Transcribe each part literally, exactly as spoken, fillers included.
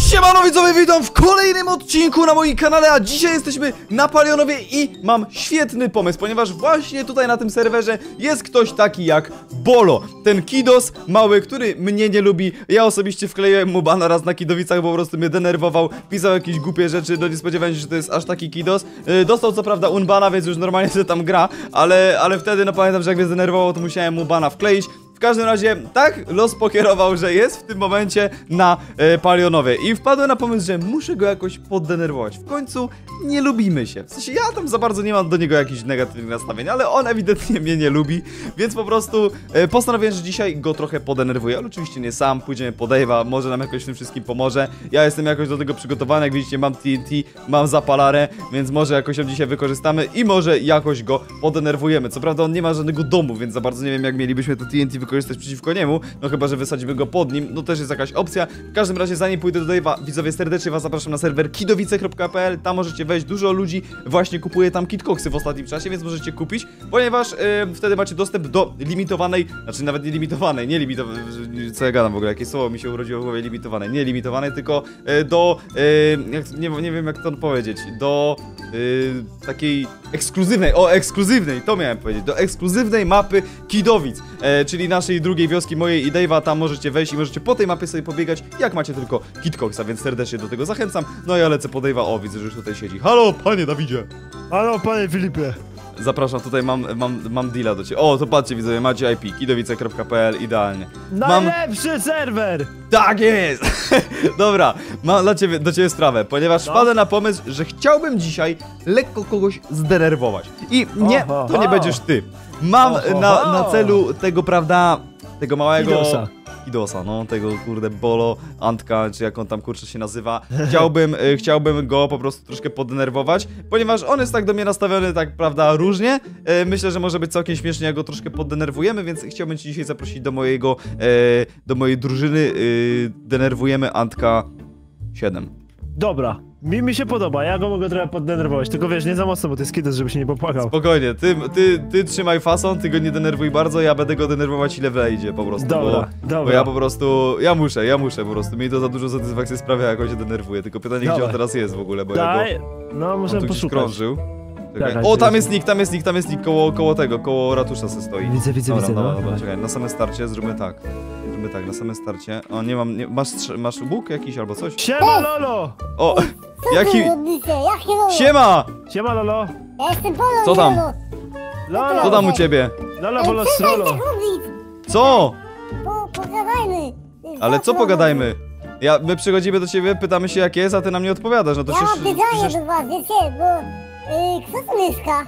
Siemano widzowie, witam w kolejnym odcinku na moim kanale, a dzisiaj jesteśmy na Palionowie i mam świetny pomysł, ponieważ właśnie tutaj na tym serwerze jest ktoś taki jak Bolo. Ten Kidos mały, który mnie nie lubi. Ja osobiście wkleiłem mu bana raz na Kidowicach, bo po prostu mnie denerwował, pisał jakieś głupie rzeczy, no nie spodziewałem się, że to jest aż taki Kidos. Yy, dostał co prawda unbana, więc już normalnie sobie tam gra, ale, ale wtedy no pamiętam, że jak mnie zdenerwowało, to musiałem mu bana wkleić. W każdym razie, tak los pokierował, że jest w tym momencie na e, Palionowie i wpadłem na pomysł, że muszę go jakoś poddenerwować. W końcu nie lubimy się. W sensie ja tam za bardzo nie mam do niego jakichś negatywnych nastawień, ale on ewidentnie mnie nie lubi, więc po prostu e, postanowiłem, że dzisiaj go trochę podenerwuję. Ale oczywiście nie sam, pójdziemy po Dave'a, może nam jakoś w tym wszystkim pomoże. Ja jestem jakoś do tego przygotowany, jak widzicie mam T N T, mam zapalarę, więc może jakoś ją dzisiaj wykorzystamy i może jakoś go podenerwujemy. Co prawda on nie ma żadnego domu, więc za bardzo nie wiem, jak mielibyśmy to T N T wykorzystać przeciwko niemu, no chyba, że wysadzimy go pod nim, no też jest jakaś opcja. W każdym razie, zanim pójdę do Dave'a, widzowie, serdecznie was zapraszam na serwer kidowice kropka p l, tam możecie wejść, dużo ludzi właśnie kupuje tam kitcoksy w ostatnim czasie, więc możecie kupić, ponieważ yy, wtedy macie dostęp do limitowanej, znaczy nawet nie limitowanej, nie limitowanej, co ja gadam w ogóle, jakie słowo mi się urodziło w głowie, limitowanej, nie limitowanej, tylko yy, do, yy, jak, nie, nie wiem jak to powiedzieć, do yy, takiej ekskluzywnej, o ekskluzywnej, to miałem powiedzieć, do ekskluzywnej mapy Kidowic, yy, czyli naszej drugiej wioski, mojej i Dave'a, tam możecie wejść i możecie po tej mapie sobie pobiegać, jak macie tylko kitcoxa, więc serdecznie do tego zachęcam. No ja lecę po Dave'a, o widzę, że już tutaj siedzi. Halo, panie Dawidzie! Halo, panie Filipie! Zapraszam, tutaj mam, mam, mam deala do ciebie. O, to patrzcie widzowie, macie I P, kidowice kropka p l, idealnie. Najlepszy mam... serwer! Tak jest! Dobra, mam dla ciebie, do ciebie sprawę, ponieważ no. wpadłem na pomysł, że chciałbym dzisiaj lekko kogoś zdenerwować. I nie, oho, to nie będziesz ty. Mam na, na celu tego, prawda, tego małego... Kidosa. Kidosa, no, tego kurde Bolo, Antka, czy jak on tam kurczę się nazywa. Chciałbym, y, chciałbym go po prostu troszkę poddenerwować, ponieważ on jest tak do mnie nastawiony, tak prawda, różnie. Y, myślę, że może być całkiem śmiesznie, jak go troszkę poddenerwujemy, więc chciałbym cię dzisiaj zaprosić do mojego, y, do mojej drużyny. Y, denerwujemy Antka siedem. Dobra, mi, mi się podoba, ja go mogę trochę poddenerwować, tylko wiesz, nie za mocno, bo to jest Kidos, żeby się nie popłakał. Spokojnie, ty, ty, ty trzymaj fason, ty go nie denerwuj bardzo, ja będę go denerwować ile wejdzie po prostu. Dobra, bo, dobra. Bo ja po prostu, ja muszę, ja muszę po prostu, mi to za dużo satysfakcji sprawia, jak on się denerwuje, tylko pytanie, Dawaj. gdzie on teraz jest w ogóle, bo Daj. ja go... No, muszę poszukać. krążył. Czekaj, o, tam jest nick, tam jest nick, tam jest nick, koło, koło tego, koło ratusza se stoi. Widzę, widzę, dobra, widzę, dobra, no. dobra, czekaj, na samym starcie zróbmy tak. Zróbmy tak, na samym starcie. O, nie mam, nie, masz, masz łuk jakiś albo coś? Siema, Lolo! O, Co jaki... robicie? Jakie Lolo? Siema! Siema, Lolo! Ja jestem Polo, Co tam? Lolo. Lolo! Co tam u ciebie? Lolo, Ej, Bolo, z przestań Lolo! tak mówić. Co? Po, pogadajmy. Ale co pogadajmy? Ja, my przychodzimy do ciebie, pytamy się jak jest, a ty nam nie odpowiadasz, no to Ja mam przecież... pytanie przecież... do was, wiecie, bo... Y, kto tu mieszka?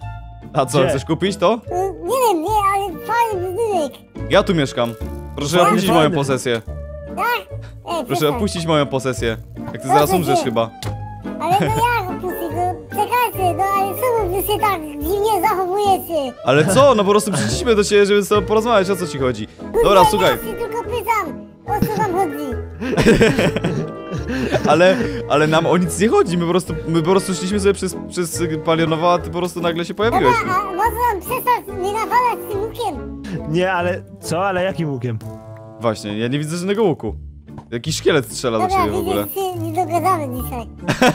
A co, Gdzie? chcesz kupić to? Y, nie wiem, nie, ale fajny budynek. Ja tu mieszkam. Proszę Fajny, opuścić fajny. moją posesję. Tak? Ej, Proszę przestań. opuścić moją posesję. Jak ty zaraz Proszę umrzesz cię. chyba. Ale to jak opuścić, no czekajcie, no ale czemu wy się tak dziwnie zachowujecie? Ale co? No po prostu przyszliśmy do ciebie, żeby z tobą porozmawiać, o co ci chodzi. Dobra, Kurde, słuchaj. Ja się tylko pytam, o co wam chodzi? Ale, ale nam o nic nie chodzi, my po prostu, my po prostu szliśmy sobie przez, przez Palionowa, a ty po prostu nagle się pojawiłeś. Dobra, a może wam przestać mnie nawalać tym łukiem? Nie, ale... Co? Ale jakim łukiem? Właśnie, ja nie widzę żadnego łuku. Jakiś szkielet strzela do Dobra, ciebie w ogóle. widzisz, się nie dogadamy dzisiaj.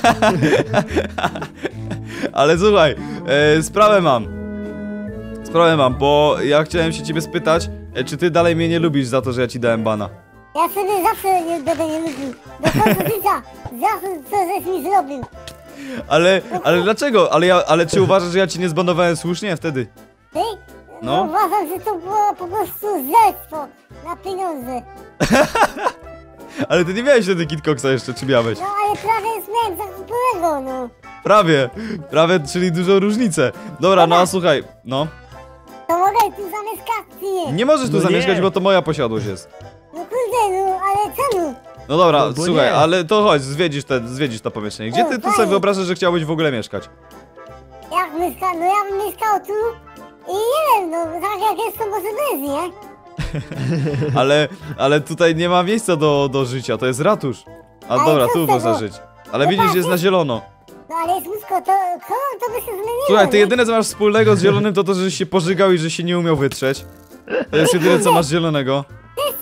Ale słuchaj, e, sprawę mam. Sprawę mam, bo ja chciałem się ciebie spytać, e, czy ty dalej mnie nie lubisz za to, że ja ci dałem bana. Ja sobie zawsze nie będę nie lubił. Do końca życia. Zawsze co żeś mi zrobił. Ale, ale dlaczego? Ale ja, ale czy uważasz, że ja ci nie zbanowałem słusznie wtedy? Ty? No. No uważam, że to było po prostu zlectwo na pieniądze. Ale ty nie miałeś wtedy kitcoxa jeszcze, czy miałeś? No ale prawie już miałem zakupionego, no. Prawie, prawie, czyli dużą różnicę. Dobra, no a słuchaj, no. To mogę tu zamieszkać, czy nie? Nie możesz tu No zamieszkać, nie. bo to moja posiadłość jest. No kurde, no ale czemu? No dobra, No bo słuchaj, nie. ale to chodź, zwiedzisz, te, zwiedzisz to pomieszczenie. Gdzie ty tu sobie wyobrażasz, że chciałbyś w ogóle mieszkać? Jak mieszka? No ja bym mieszkał tu i nie wiem, no tak jak jest to może bez, nie? Ale, ale tutaj nie ma miejsca do, do życia, to jest ratusz. A Ale dobra, co tu z tego? można żyć. Ale No widzisz, tak, jest na zielono. No ale jest łóżko, to co? To by się zmieniło, Słuchaj, ty nie? jedyne co masz wspólnego z zielonym to to, że się pożygał i że się nie umiał wytrzeć. To jest jedyne co masz zielonego. Ty co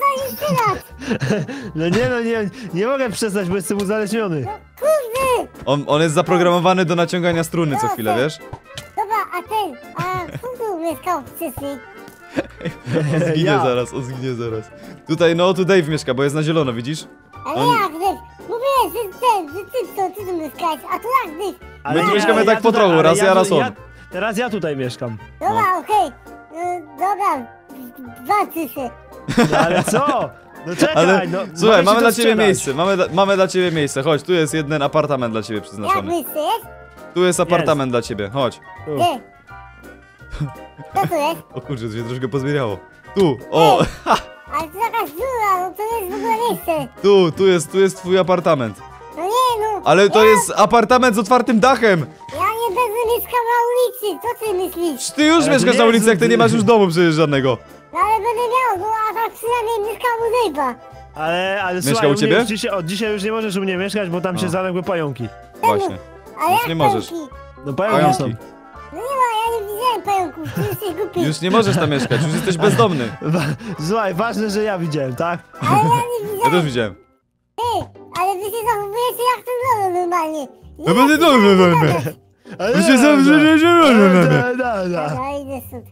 jeszcze raz. No nie no, nie, nie mogę przestać, bo jestem uzależniony. Kurde. On, on jest zaprogramowany do naciągania struny co chwilę, wiesz? Dobra, a ten, a kto tu mieszkał wcześniej? On zginie Ja. zaraz, on zginie zaraz. Tutaj, no, tu Dave mieszka, bo jest na zielono, widzisz? Ale On- jak, Dave? Mówiłem, że ten, że ty co, ty tu mieszkałeś, a tu jak, Dave? Ale My tu nie, mieszkamy ale tak po tutaj- trochu, ale raz ja, raz tu- on. Teraz ja tutaj mieszkam. Dobra, okej. Y, Dobra, walczy się. No ale co? No czekaj, Ale, no. słuchaj, mogę mamy ci dla to ciebie sprzedać. miejsce, mamy, dla- mamy dla ciebie miejsce, chodź, tu jest jeden apartament dla ciebie Jak przeznaczony. myślisz, jest? Tu jest apartament dla ciebie, chodź. Tu. Gdzie? Co to jest? O kurczę, to się troszkę pozbierało. Tu, o, Ale to jakaś dziura, no to jest w ogóle miejsce. tu, tu jest, tu jest twój apartament. No nie, no. Ale to ja, jest apartament z otwartym dachem! Ja nie będę mieszkał na ulicy, co ty myślisz? Czy ty już Ale to mieszkasz nie na jest- ulicy, jak ty nie masz już domu przecież żadnego. No ale będę miał, no a tak przynajmniej mieszkał u Dave'a. Ale, ale Mieszkał słuchaj, u mnie ciebie? już dzisiaj, od dzisiaj już nie możesz u mnie mieszkać, bo tam się No. zaległy pająki. Właśnie. Ale Już jak nie możesz. pająki? No pająki są. Pająki. No nie ma, ja nie widziałem pająków, ty jesteś głupi. Już nie możesz tam mieszkać, już jesteś bezdomny. Wa- Słuchaj, ważne, że ja widziałem, tak? Ale ja nie Ja widziałem, też widziałem. ty. Ale wy się zachowujecie jak ten lolo normalnie. No będę dobry, dobry. Ale Wy się zawsze nie zielone. Da, da, da. Dobra, idę stąd.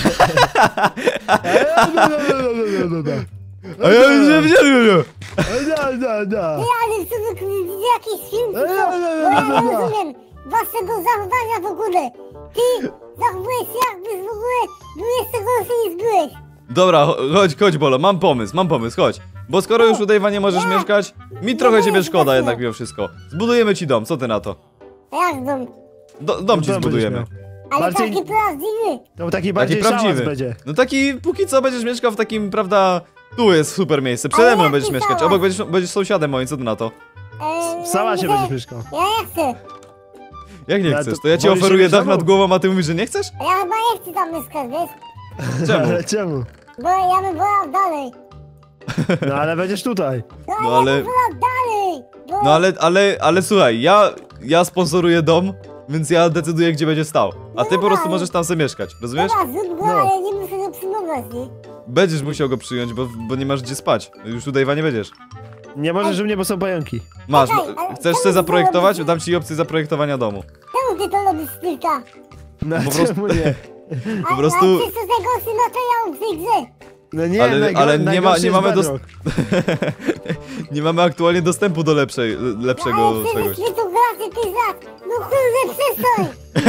A ja już nie wiedziałem. Da, da, da. Ty, ale co wy widzicie jakiś film, czy co? Bo ja nie rozumiem waszego zachowania w ogóle. Ty zachowujesz się jakbyś w ogóle był jeszcze gorszy niż byłeś. Dobra, cho- chodź, chodź Bolo, mam pomysł, mam pomysł, chodź. Bo skoro już u Dave'a nie możesz Nie. mieszkać, mi trochę ciebie szkoda jednak mimo wszystko. Zbudujemy ci dom, co ty na to? A jak dom? Do, dom ci Dom będziesz zbudujemy. miał. Ale Bardziej- taki prawdziwy. To taki Taki bardziej szałas prawdziwy. będzie. No taki, póki co będziesz mieszkał w takim, prawda, tu jest super miejsce, przede Ale mną jaki będziesz mieszkać, hałas? obok będziesz, będziesz sąsiadem moim, co ty na to? Eee, W sałacie ja nie będziesz chcę. mieszkał. Ja nie chcę. Jak nie Ale chcesz? to To ja ci wolisz oferuję mieć dach domu? nad głową, a ty mówisz, że nie chcesz? Ja chyba nie chcę tam mieszkać, wiesz? Czemu? Ale czemu? Bo ja bym wolał dalej. No ale będziesz tutaj. No, No ale ale- ja bym wolał dalej. Bo No ale, ale, ale słuchaj, ja, ja sponsoruję dom, więc ja decyduję, gdzie będzie stał. A ty po prostu możesz tam sobie mieszkać, rozumiesz? Dobra, zrób go, No. ale nie muszę go przyjmować, nie? Będziesz musiał go przyjąć, bo, bo nie masz gdzie spać. Już u Dave'a nie będziesz. Nie możesz u mnie, bo są pająki. Masz, Czekaj, no, ale chcesz czemu sobie ty zaprojektować? robisz- Dam ci opcję zaprojektowania domu. Czemu ty to robisz, Stylka? No Po prostu- czemu nie? A, prostu- A przecież to jest najgorszy materiał w tej grze. No nie, Ale- najgo- ale nie ma- najgorszy nie jest mamy bedrock. Nie mamy aktualnie dostępu do lepszej, lepszego Ale czegoś. przecież ty tu gracie pięć lat. No kurde, przestań.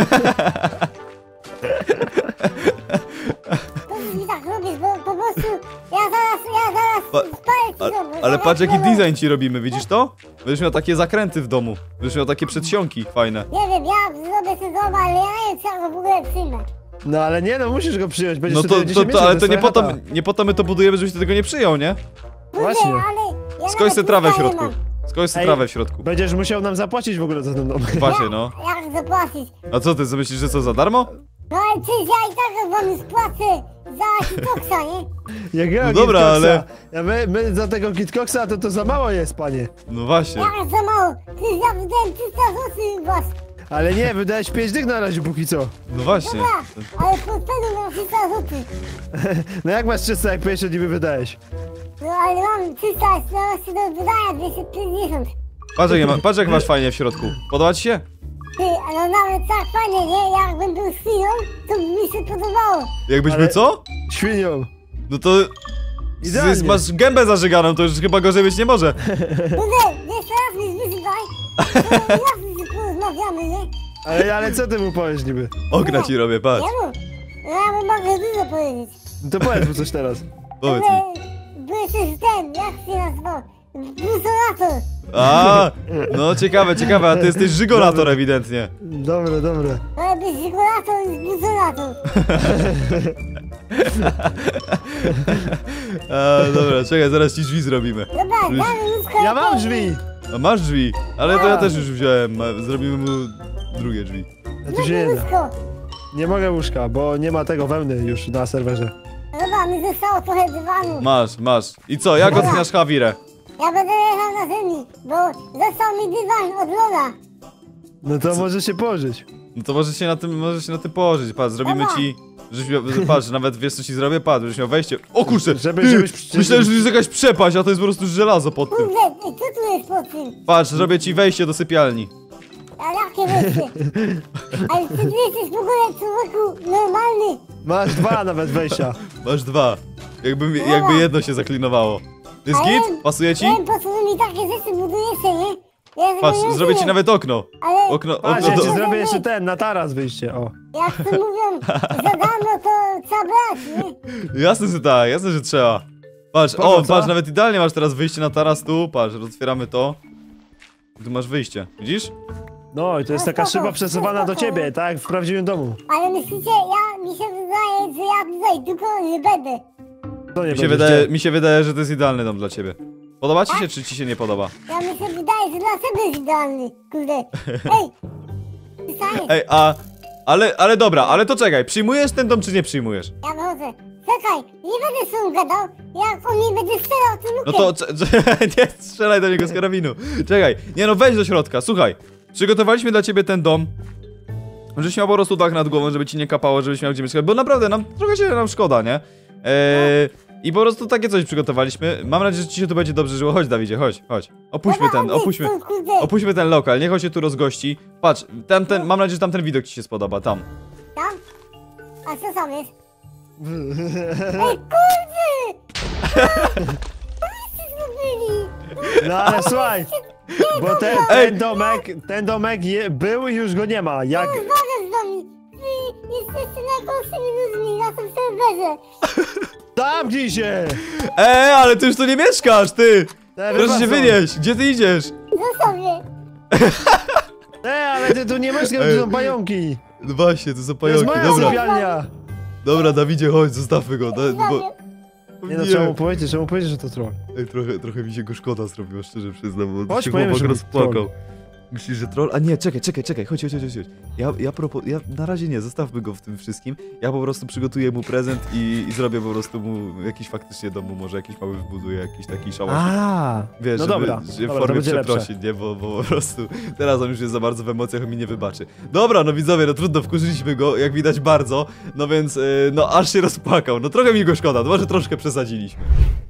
To mi tak robisz, bo po prostu ja zaraz, ja zaraz Pa- spalę ci A, dom. ale zaraz patrz jaki powiem. design ci robimy, widzisz to? Będziesz miał takie zakręty w domu. Będziesz miał takie przedsionki fajne. Nie wiem, ja zrobię ten dom, ale ja nie wiem, czy ja go w ogóle przyjmę. No ale nie, no musisz go przyjąć, będziesz No to, tutaj to, dziesięć to miesięcy, ale to nie jest po to, twoja chata. nie po to my to budujemy, żebyś ty tego nie przyjął, nie? Kurde, Właśnie. ale ja Skoś nawet sobie trawę w pusta nie środku. mam. Skoś sobie Ej. trawę w środku. Będziesz musiał nam zapłacić w ogóle za ten dom. Właśnie, no. Jak zapłacić? A co ty, co myślisz, że co, za darmo? No ale przecież ja i tak wam już płacę za hitoksa, nie? Jakiego No dobra, Kitcoxa? ale- Ja my, my za tego Kitcoxa to to za mało jest, panie. No właśnie. Jak za mało? Przecież ja wydałem trzysta złotych u was. Ale nie, wydałeś pięć dych na razie póki co. No właśnie. Dobra, ale po celu mam trzysta złotych. No jak masz trzysta, jak pięćdziesiąt niby wydałeś? No ale mam trzysta, jeszcze do wydania dwieście pięćdziesiąt. Patrz jak, ma, patrz jak masz fajnie w środku. Podoba ci się? Ty, no nawet tak fajnie, nie? Jakbym był świnią, to by mi się podobało. Jakbyśmy Ale- co? Świnią. No to... Idealnie. z- Masz gębę zażyganą, to już chyba gorzej być nie może. Kurde, jeszcze raz mi wyzywaj, to raz się porozmawiamy, nie? Ale, ale co ty mu powiesz niby? Okna ci robię, patrz. Jemu? No ja mu mogę dużo powiedzieć. No to powiedz mu coś teraz. Powiedz mi. Ale byłeś też ten, jak się nazywał? Buzorator. A, no ciekawe, ciekawe, a ty jesteś żygonator ewidentnie. Dobre, dobre. Ale byś żigulator i buzorator. A, dobra, czekaj, zaraz ci drzwi zrobimy. Dobra, damy łóżko. Ja mam drzwi! A masz drzwi, ale to ja też już wziąłem, a zrobimy mu drugie drzwi. A tu się nie da. łóżko. Nie mogę łóżka, bo nie ma tego wełny już na serwerze. Dobra, mi zostało trochę dywanu. Masz, masz. I co, jak Dobra. oceniasz Hawirę? Ja będę leżał na ziemi, bo został mi dywan od Lola. No to może się położyć. No to możesz się na tym, możesz się na tym położyć, patrz, zrobimy Dobra. ci Żeś miał, patrz, nawet wiesz co ci zrobię? Patrz, żeś miał wejście. O kurczę! Żeby- ty, żebyś- myślałem, że to jest jakaś przepaść, a to jest po prostu żelazo pod tym. Kurde, co tu jest pod tym? Patrz, zrobię ci wejście do sypialni. A jakie wejście? Ale czy ty jesteś w ogóle człowieku normalny? Masz dwa nawet wejścia. Masz dwa. Jakby, jakby jedno się zaklinowało. To jest Ale- git? Pasuje ci? Nie wiem, po co wy mi takie rzeczy budujecie, nie? Ja tego Patrz, nie zrobię ci rozumiem. nawet okno. Ale Okno, Patrz, okno ja ci do... zrobię jeszcze ten, na taras wyjście, o. jak to mówią, za darmo to trzeba brać, nie? Jasne, że tak, jasne, że trzeba. Patrz, Po o, co? patrz, nawet idealnie masz teraz wyjście na taras tu. Patrz, otwieramy to. Tu masz wyjście, widzisz? No i to jest taka szyba przesuwana do ciebie, tak? Jak w prawdziwym domu. Ale myślicie, ja, mi się wydaje, że ja tutaj tylko nie będę. To nie Mi się, będziesz wydaje, gdzie- mi się wydaje, że to jest idealny dom dla ciebie. Podoba ci się, czy ci się nie podoba? Ja mi się wydaje, że dla ciebie jest idealny, kurde. Ej! Słyszałeś? Ej, a... Ale, ale dobra, ale to czekaj, przyjmujesz ten dom, czy nie przyjmujesz? Ja wychodzę. Czekaj, nie będę z tą gadał, jak on nie będzie strzelał, to No lukę. to, cze- cze- nie strzelaj do niego z karabinu. Czekaj, nie no, wejdź do środka, słuchaj. Przygotowaliśmy dla ciebie ten dom. Żebyś miał po prostu dach nad głową, żeby ci nie kapało, żebyś miał gdzie mieszkać, bo naprawdę nam trochę się nam szkoda, nie? Eee, I po prostu takie coś przygotowaliśmy. Mam nadzieję, że ci się tu będzie dobrze żyło. Chodź, Dawidzie, chodź, chodź. Opuśćmy Dobra, ten, odejdź opuśćmy. stąd, kurde. Opuśćmy ten lokal, niech on się tu rozgości. Patrz, tam ten, mam nadzieję, że tam ten widok ci się spodoba, tam. Tam? A co tam jest? Ej, kurde! Co byście zrobili? No ale słuchaj, bo ten, ten domek, ten domek je, był i już go nie ma. Jak... Rozmawiam z wami. Wy jesteście najgorszymi ludźmi na tym serwerze. Zamknij się! Eee, ale ty już tu nie mieszkasz, ty! Te, Proszę się wypadł. wynieść, gdzie ty idziesz? Zostaw mnie. Ej, ale ty tu nie masz, Ej. tu są pająki. No właśnie, to są To jest pająki, moja dobra. sypialnia. Dobra, Dawidzie, chodź, zostawmy go, da, bo... Nie no, trzeba mu powiedzieć, trzeba mu powiedzieć, że to troll. Ej, trochę, trochę mi się go szkoda zrobiło, szczerze przyznam, bo Chodź, się powiemy, chłopak że rozpłakał. troll. Myślisz, że troll? A nie, czekaj, czekaj, czekaj, chodź, chodź, chodź, chodź. Ja, ja, propo... ja na razie nie, zostawmy go w tym wszystkim. Ja po prostu przygotuję mu prezent i, i zrobię po prostu mu jakiś faktycznie domu, może jakiś mały wbuduję, jakiś taki szałas. A, Wiesz, no żeby, dobra, że w dobra, to formie będzie lepsze. przeprosin, nie? Bo, bo po prostu teraz on już jest za bardzo w emocjach, on mi nie wybaczy. Dobra, no widzowie, no trudno, wkurzyliśmy go, jak widać bardzo, no więc, yy, no aż się rozpłakał. No trochę mi go szkoda, no może troszkę przesadziliśmy.